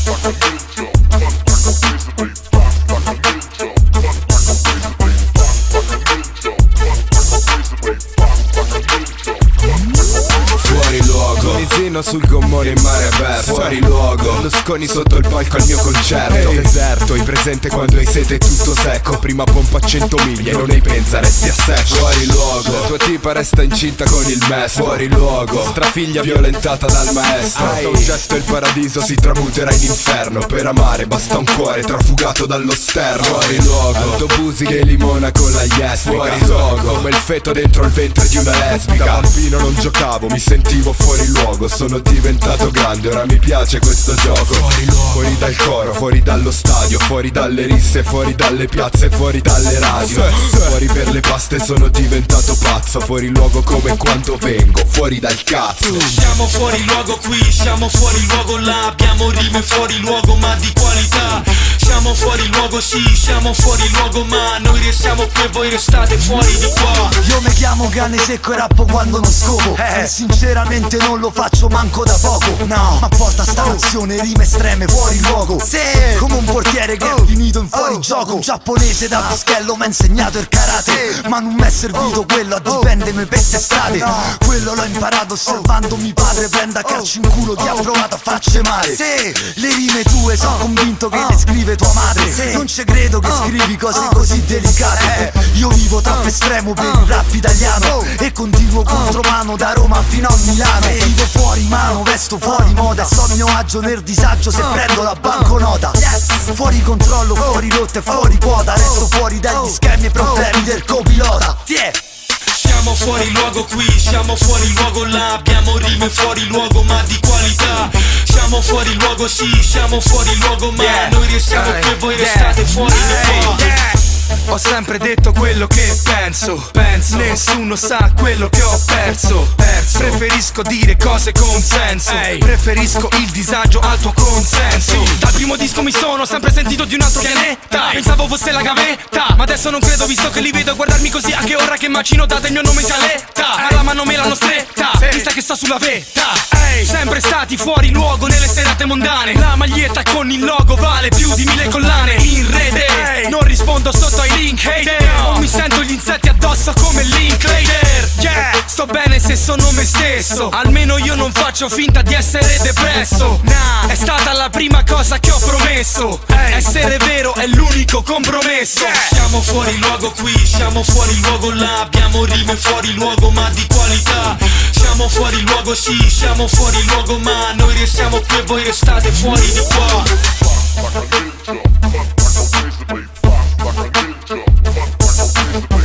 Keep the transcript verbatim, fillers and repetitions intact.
Sul gommone in mare aperto, fuori luogo, Berlusconi sotto il palco al mio concerto. Hey. Deserto, hai presente quando hai sete tutto secco? Prima pompa a cento miglia e non hai pensa, resti a secco. Fuori luogo, la tua tipa resta incinta con il maestro. Fuori luogo, vostra figlia violentata dal maestro. Basta un gesto e il paradiso si tramuterà in inferno. Per amare basta un cuore trafugato dallo sterno. Fuori luogo, autobusi che limona con la yes. Fuori luogo, come il feto dentro il ventre di una lesbica. Da bambino non giocavo, mi sentivo fuori luogo. Sono diventato grande, ora mi piace questo gioco. Fuori luogo, fuori dal coro, fuori dallo stadio, fuori dalle risse, fuori dalle piazze, fuori dalle radio. Fuori per le paste sono diventato pazzo. Fuori luogo come quando vengo, fuori dal cazzo. Siamo fuori luogo qui, siamo fuori luogo là. Abbiamo rime fuori luogo ma di qualità. Siamo fuori luogo sì, siamo fuori luogo ma noi restiamo qui e voi restate fuori di qua. Io mi chiamo cane secco e rappo quando non scopo. Eh, sinceramente non lo faccio manco da poco. No, ma porta sta nazione rime estreme fuori luogo. Sì, come un portiere che è finito in fuori gioco. Un giapponese da pischello mi ha insegnato il karate, ma non mi è servito quello a difendermi per ste strade. Quello l'ho imparato osservando mio padre prenda calcio in culo chi ha provato a farci male. Sì, le rime tue sono convinto che le scrive tua madre. Non ci credo che scrivi cose così delicate. Io vivo troppo estremo per il rap italiano e continuo contromano da Roma fino a Milano. Vivo fuori mano, vesto fuori moda, sto a mio agio nel disagio se prendo la banconota. Fuori controllo, fuori rotta e fuori quota. Resto fuori dagli schemi e problemi del copilota. Siamo fuori luogo qui, siamo fuori luogo là. Abbiamo rime fuori luogo ma di qualità. Siamo fuori luogo sì, siamo fuori luogo ma noi restiamo qui e voi restate fuori di qua. Ho sempre detto quello che penso, penso. Nessuno sa quello che ho perso, perso. Preferisco dire cose con senso, Ehi. Preferisco il disagio al tuo consenso. Dal primo disco mi sono sempre sentito di un altro pianeta. Pensavo fosse la gavetta, ma adesso non credo visto che li vedo a guardarmi così. Anche ora che macino date il mio nome in scaletta, ma la mano me l'hanno stretta, mi sa che sto sulla vetta. Ehi. Sempre stati fuori luogo nelle serate mondane. La maglietta con il logo vale più di mille collane. In rete Ehi. Non rispondo sotto ai link hater, non mi sento gli insetti addosso come Linklater. Yeah, sto bene se sono me stesso, almeno io non faccio finta di essere depresso. Nah, è stata la prima cosa che ho promesso, essere vero è l'unico compromesso. Siamo fuori luogo qui, siamo fuori luogo là. Abbiamo rime fuori luogo ma di qualità. Siamo fuori luogo sì, siamo fuori luogo ma noi restiamo qui e voi restate fuori di qua.